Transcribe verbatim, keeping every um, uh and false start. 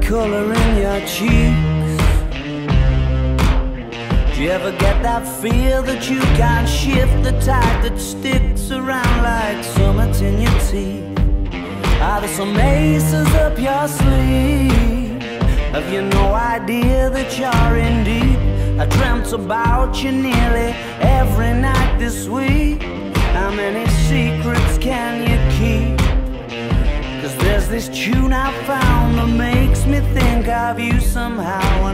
color in your cheeks? Do you ever get that feel that you can't shift, the tide that sticks around like summits in your teeth? Are there some aces up your sleeve? Have you no idea that you're in deep? I dreamt about you nearly every night this week. How many secrets can you keep? Cause there's this tune I found that makes me think of you somehow.